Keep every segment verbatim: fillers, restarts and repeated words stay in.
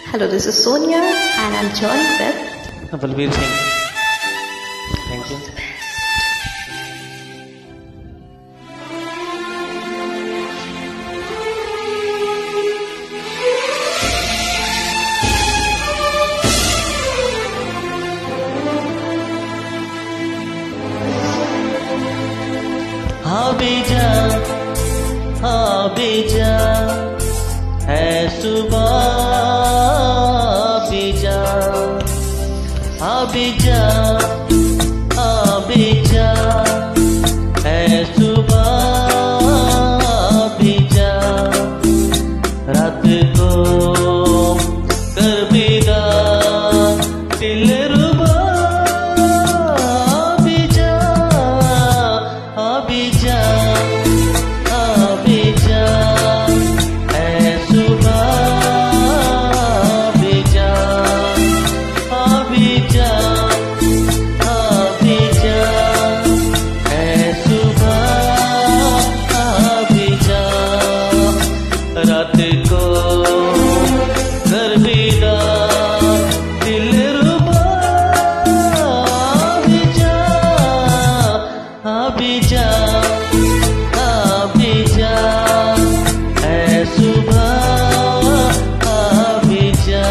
Hello, this is Sonia and I'm joined with Balbir Singh. Thank you. हाँ बेजा, हाँ बेजा है सुबह बेजा, हाँ बेजा, हाँ बेजा है सुबह बेजा, रात को कर बेगा दिल रुबा बेजा, हाँ बेजा, हाँ बेजा है सुबह बेजा, हाँ बेजा, हाँ बेजा है सुबह बेजा, रात को घर बेगा दिल रुबा बेजा, हाँ बेजा, हाँ बेजा है सुबह बेजा।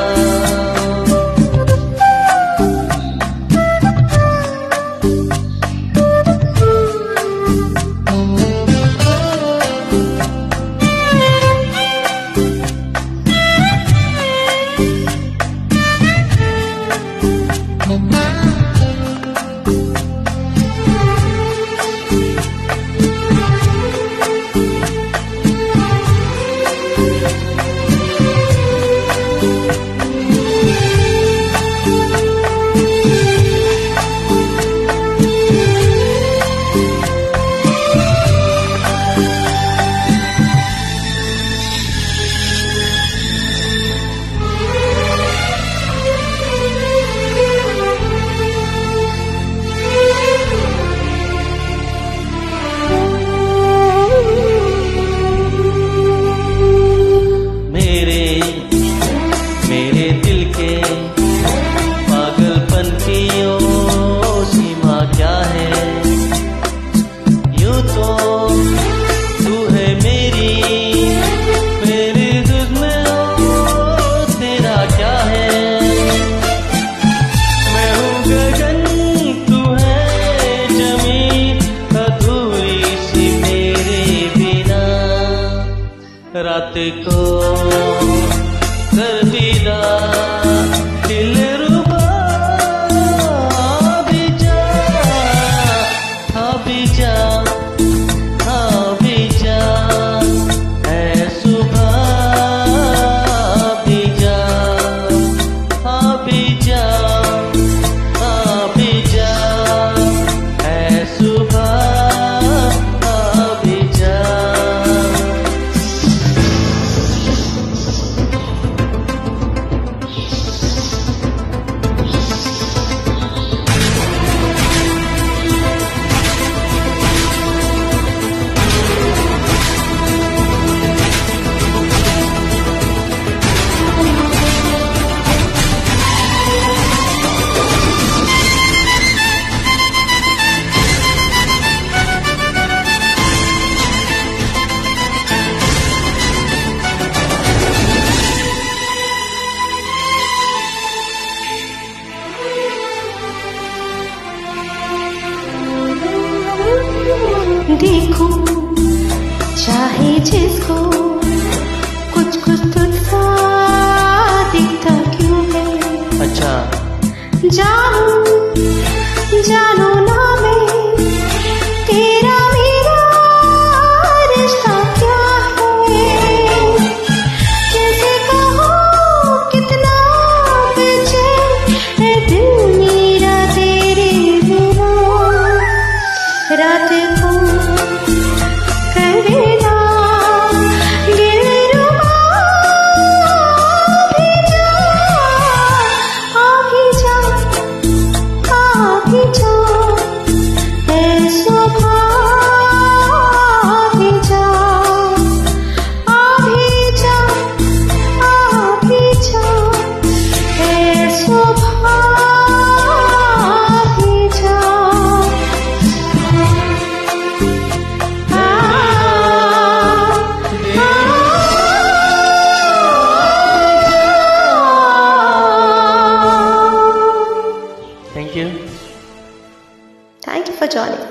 मेरे दिल के पागलपन की ओ सीमा क्या है, यूं तो तू है मेरी मेरे दिल में ओ तेरा क्या है, मैं हूँ गगन तू है जमीन अधूरी सी मेरे बिना, रात को कर दीदा दिल रुबा बेजा, हाँ बेजा, हाँ बेजा है सुबह बेजा, हाँ बेजा, हाँ बेजा है सुबह बेजा। देखो चाहे जिसको कुछ कुछ तुझसा दिखता क्यों है, अच्छा जानू जानू ना मैं तेरा मेरा रिश्ता क्या है, कैसे कहूँ कितना बेचैन है दिल मेरा तेरे बिना, रात को कर देना दिल रुबा बेजा, आ भी जा, आ भी जा। for joining.